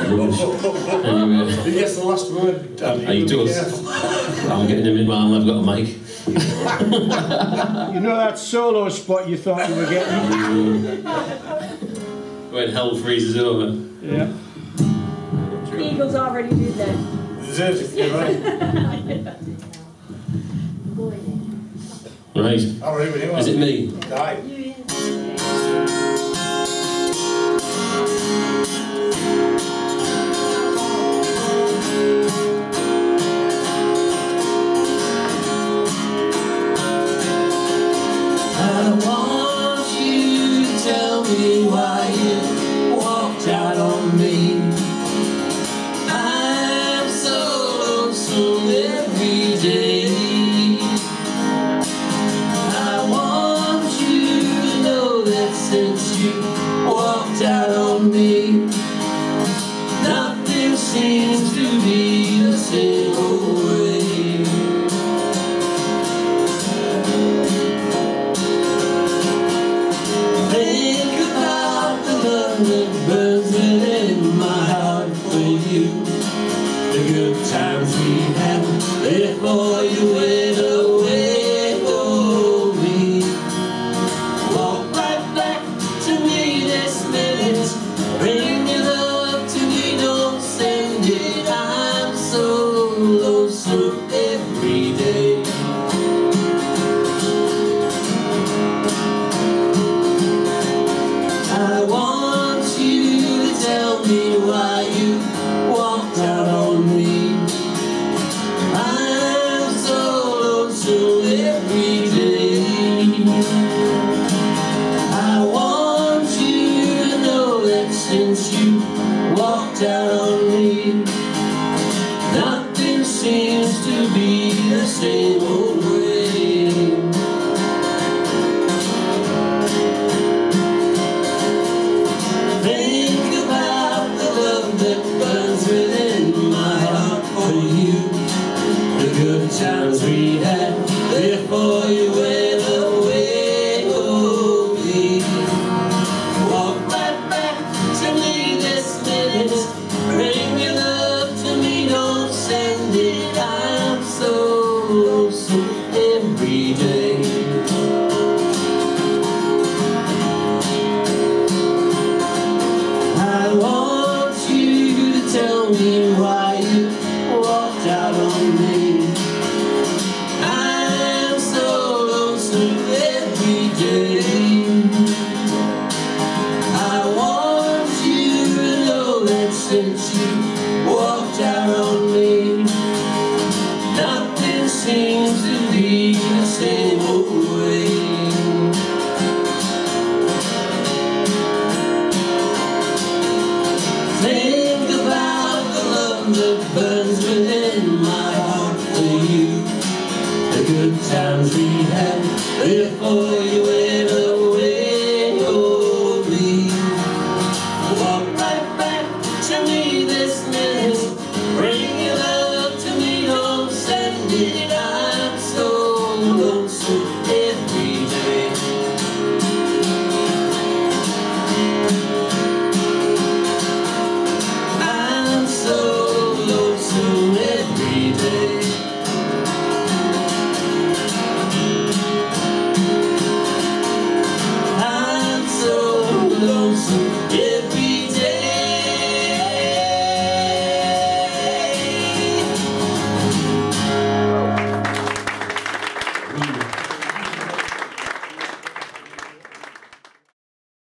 Anyway, He gets the last word, Danny. he does. I'm getting him in mind, I've got a mic. You know that solo spot you thought you were getting? When hell freezes over. Yeah. The Eagles already did that. Deserves it, you're right. Right. I'll read with you. Is it me? Aye. I want you to tell me why you walked out on me. I'm so lonesome every day. I want you to know that since you walked out on me, nothing seems to be the same old way. That burns within my heart for you. The good times we had before you went away for me. Walk right back to me this minute. Bring your love to me, don't send it. I'm so lonesome every day. I want tell me why you walked out on me. I'm so lonesome every day. I want you to know that since you walked out on me, nothing seems to be the same old way. Good times we had before you went away, oh me. Walk right back to me this minute. Bring your love to me, don't send it. I'm so lonesome every day. I want you to tell me why you walked out on me. I want you to know that since you